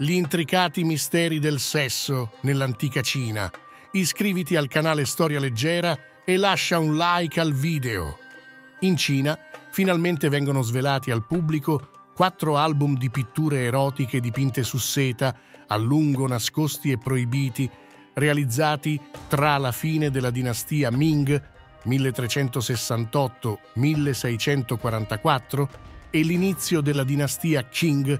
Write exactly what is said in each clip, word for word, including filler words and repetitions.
gli intricati misteri del sesso nell'antica Cina. Iscriviti al canale Storia Leggera e lascia un like al video. In Cina, finalmente vengono svelati al pubblico quattro album di pitture erotiche dipinte su seta, a lungo nascosti e proibiti, realizzati tra la fine della dinastia Ming, milletrecentosessantotto milleseicentoquarantaquattro, e l'inizio della dinastia Qing,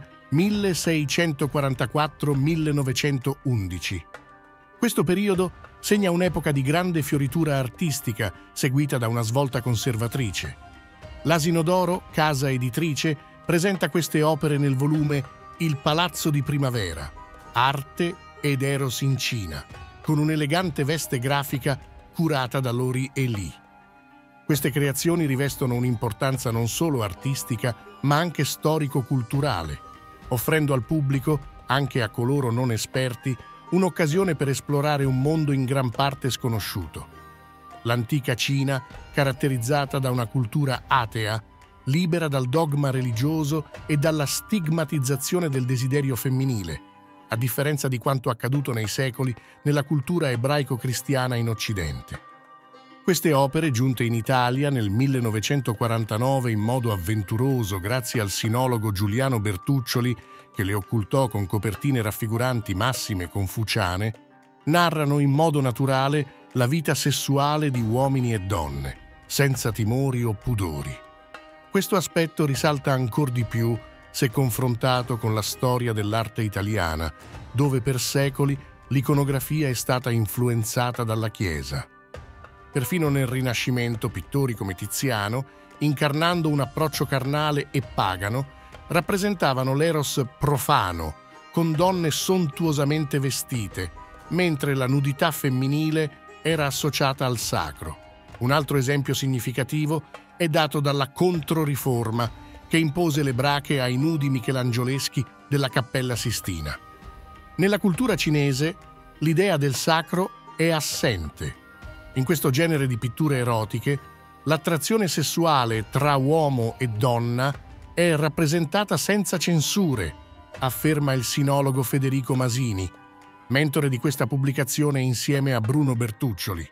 milleseicentoquarantaquattro millenovecentoundici. Questo periodo segna un'epoca di grande fioritura artistica, seguita da una svolta conservatrice. L'Asino d'Oro, casa editrice, presenta queste opere nel volume Il Palazzo di Primavera, Arte ed Eros in Cina, con un'elegante veste grafica curata da Lori Eli. Queste creazioni rivestono un'importanza non solo artistica, ma anche storico-culturale, offrendo al pubblico, anche a coloro non esperti, un'occasione per esplorare un mondo in gran parte sconosciuto. L'antica Cina, caratterizzata da una cultura atea, libera dal dogma religioso e dalla stigmatizzazione del desiderio femminile, a differenza di quanto accaduto nei secoli nella cultura ebraico-cristiana in Occidente. Queste opere, giunte in Italia nel millenovecentoquarantanove in modo avventuroso grazie al sinologo Giuliano Bertuccioli, che le occultò con copertine raffiguranti massime confuciane, narrano in modo naturale la vita sessuale di uomini e donne, senza timori o pudori. Questo aspetto risalta ancor di più se confrontato con la storia dell'arte italiana, dove per secoli l'iconografia è stata influenzata dalla Chiesa. Perfino nel Rinascimento, pittori come Tiziano, incarnando un approccio carnale e pagano, rappresentavano l'eros profano, con donne sontuosamente vestite, mentre la nudità femminile era associata al sacro. Un altro esempio significativo è dato dalla Controriforma, che impose le brache ai nudi michelangioleschi della Cappella Sistina. Nella cultura cinese, l'idea del sacro è assente. In questo genere di pitture erotiche, l'attrazione sessuale tra uomo e donna è rappresentata senza censure, afferma il sinologo Federico Masini, mentore di questa pubblicazione insieme a Bruno Bertuccioli.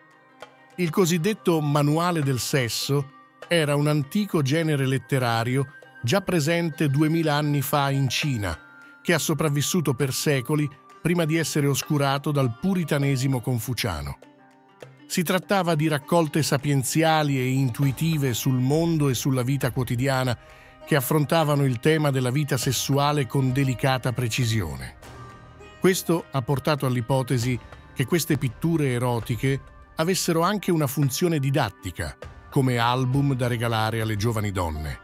Il cosiddetto Manuale del sesso era un antico genere letterario già presente duemila anni fa in Cina, che ha sopravvissuto per secoli prima di essere oscurato dal puritanesimo confuciano. Si trattava di raccolte sapienziali e intuitive sul mondo e sulla vita quotidiana che affrontavano il tema della vita sessuale con delicata precisione. Questo ha portato all'ipotesi che queste pitture erotiche avessero anche una funzione didattica, come album da regalare alle giovani donne.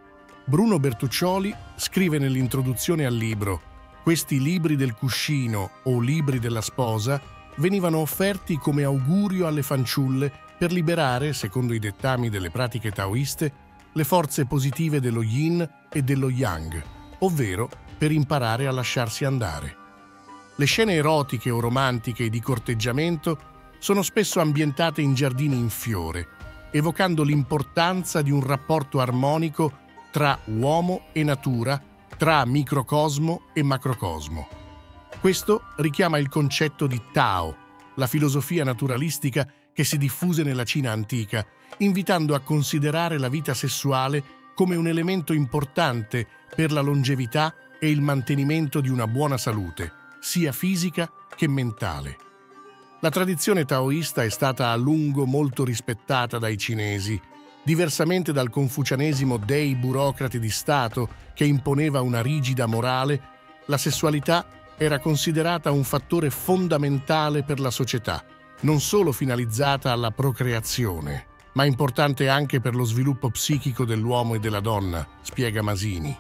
Bruno Bertuccioli scrive nell'introduzione al libro: questi libri del cuscino o libri della sposa venivano offerti come augurio alle fanciulle per liberare, secondo i dettami delle pratiche taoiste, le forze positive dello yin e dello yang, ovvero per imparare a lasciarsi andare. Le scene erotiche o romantiche di corteggiamento sono spesso ambientate in giardini in fiore, evocando l'importanza di un rapporto armonico tra uomo e natura, tra microcosmo e macrocosmo. Questo richiama il concetto di Tao, la filosofia naturalistica che si diffuse nella Cina antica, invitando a considerare la vita sessuale come un elemento importante per la longevità e il mantenimento di una buona salute, sia fisica che mentale. La tradizione taoista è stata a lungo molto rispettata dai cinesi, diversamente dal confucianesimo dei burocrati di Stato che imponeva una rigida morale. La sessualità era considerata un fattore fondamentale per la società, non solo finalizzata alla procreazione, ma importante anche per lo sviluppo psichico dell'uomo e della donna, spiega Masini.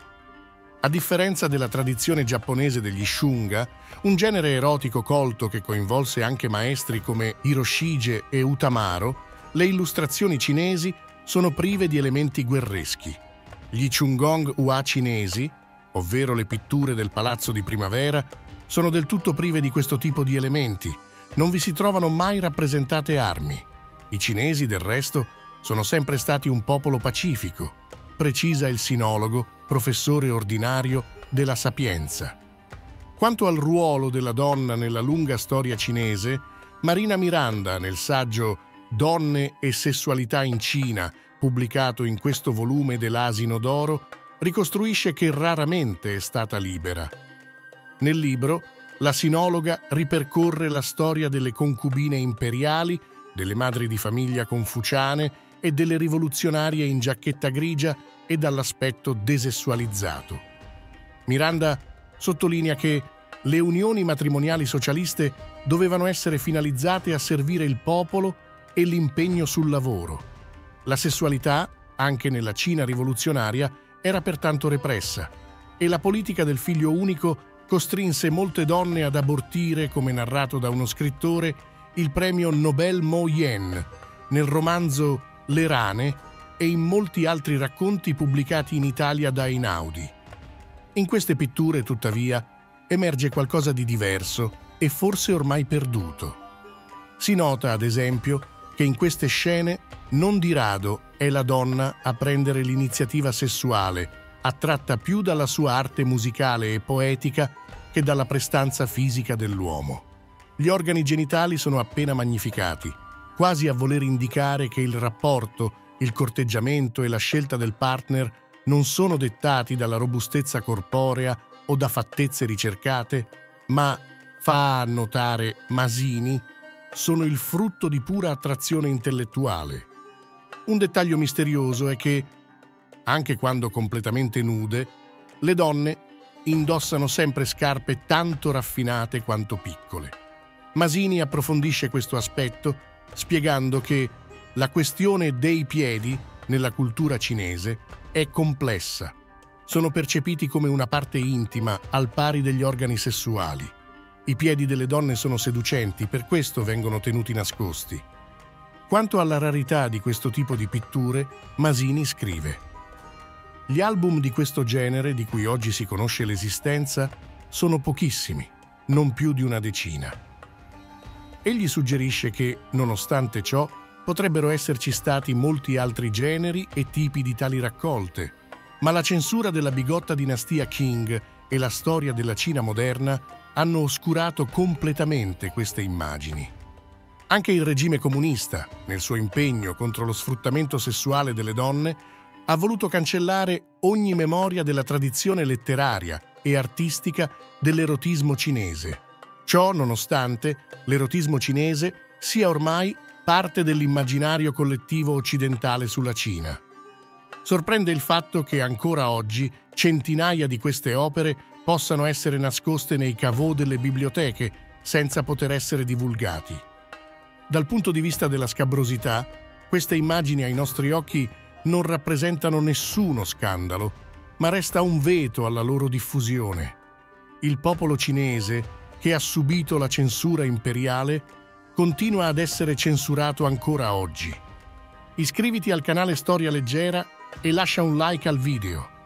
A differenza della tradizione giapponese degli shunga, un genere erotico colto che coinvolse anche maestri come Hiroshige e Utamaro, le illustrazioni cinesi sono prive di elementi guerreschi. Gli Chungong Hua cinesi, ovvero le pitture del Palazzo di Primavera, sono del tutto prive di questo tipo di elementi. Non vi si trovano mai rappresentate armi. I cinesi, del resto, sono sempre stati un popolo pacifico, precisa il sinologo, professore ordinario della Sapienza. Quanto al ruolo della donna nella lunga storia cinese, Marina Miranda, nel saggio Donne e sessualità in Cina, pubblicato in questo volume dell'Asino d'Oro, ricostruisce che raramente è stata libera. Nel libro, la sinologa ripercorre la storia delle concubine imperiali, delle madri di famiglia confuciane e delle rivoluzionarie in giacchetta grigia e dall'aspetto desessualizzato. Miranda sottolinea che le unioni matrimoniali socialiste dovevano essere finalizzate a servire il popolo e l'impegno sul lavoro. La sessualità, anche nella Cina rivoluzionaria, era pertanto repressa e la politica del figlio unico costrinse molte donne ad abortire, come narrato da uno scrittore, il premio Nobel Mo Yen nel romanzo Le rane e in molti altri racconti pubblicati in Italia da Einaudi. In queste pitture, tuttavia, emerge qualcosa di diverso e forse ormai perduto. Si nota, ad esempio, che in queste scene non di rado è la donna a prendere l'iniziativa sessuale, attratta più dalla sua arte musicale e poetica che dalla prestanza fisica dell'uomo. Gli organi genitali sono appena magnificati, quasi a voler indicare che il rapporto, il corteggiamento e la scelta del partner non sono dettati dalla robustezza corporea o da fattezze ricercate, ma, fa notare Masini, sono il frutto di pura attrazione intellettuale. Un dettaglio misterioso è che, anche quando completamente nude, le donne indossano sempre scarpe tanto raffinate quanto piccole. Masini approfondisce questo aspetto spiegando che la questione dei piedi nella cultura cinese è complessa. Sono percepiti come una parte intima al pari degli organi sessuali. I piedi delle donne sono seducenti, per questo vengono tenuti nascosti. Quanto alla rarità di questo tipo di pitture, Masini scrive: gli album di questo genere, di cui oggi si conosce l'esistenza, sono pochissimi, non più di una decina. Egli suggerisce che, nonostante ciò, potrebbero esserci stati molti altri generi e tipi di tali raccolte, ma la censura della bigotta dinastia Qing e la storia della Cina moderna hanno oscurato completamente queste immagini. Anche il regime comunista, nel suo impegno contro lo sfruttamento sessuale delle donne, ha voluto cancellare ogni memoria della tradizione letteraria e artistica dell'erotismo cinese. Ciò nonostante l'erotismo cinese sia ormai parte dell'immaginario collettivo occidentale sulla Cina. Sorprende il fatto che ancora oggi centinaia di queste opere possano essere nascoste nei caveau delle biblioteche senza poter essere divulgati. Dal punto di vista della scabrosità, queste immagini ai nostri occhi non rappresentano nessuno scandalo, ma resta un veto alla loro diffusione. Il popolo cinese, che ha subito la censura imperiale, continua ad essere censurato ancora oggi. Iscriviti al canale Storia Leggera e lascia un like al video.